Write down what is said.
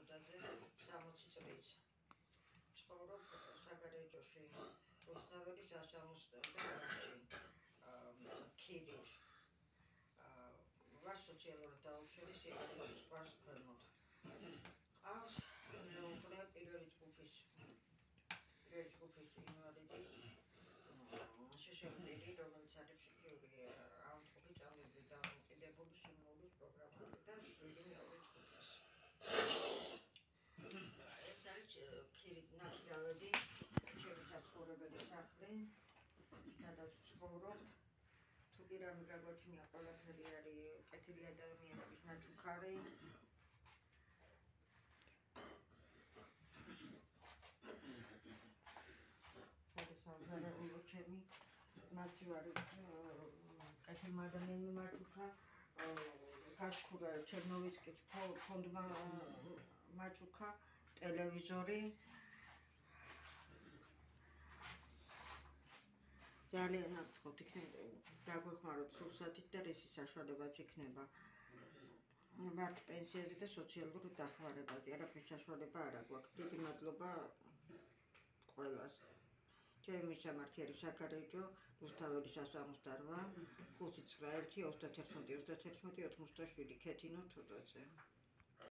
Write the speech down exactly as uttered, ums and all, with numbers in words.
ხუთაზე სამოცი წლით. ცხოვრობ საგარეჯოში, რუსთაველის სასამართლოში, ქირით. ვარ სოციალურად დაუცველი სიკვდილის ზღვას ქვემოთ. ყავს მეუღლე პირველი ჯგუფის პირველი ჯგუფის ინვალიდი შეშეპირი, რომელიც არის ფსიქიური ავტობი წამები დამოკიდებული სიმმოვლის პროგრამაზე და შვილი მეორე ჯგუფის. ეს არის ქირით ნაქირავედი, ჩემი საცხოვრებელი სახლი, სადაც ვცხოვრობთ. თუ კი რამე გაგვაჩნია, ყველაფერი არის კეთილი ადამიანების ნაჩუქარი. სამზარეულო ჩემი მაცივარი კეთილმა ადამიანმა მაჩუქა, გასქურა ჩერნოვიცკის ფონდმა მაჩუქა, ტელევიზორი. ძალიან აფრთხოთ, იქნება დაგვეხმაროთ სურსათით და რისი საშუალებაც იქნება. მარტ პენსიაზე და სოციალურ დახმარებაზე, არაფრის საშუალება არ აქვს. დიდი მადლობა ყველას. ჩემი მისამართი არის საგარეჯო, რუსთაველის სასამართლო, ხუთი ცხრა ერთი ოცდათერთმეტი ოცდათერთმეტი ოთხმოცდაშვიდი, ქეთინო თოდოძე.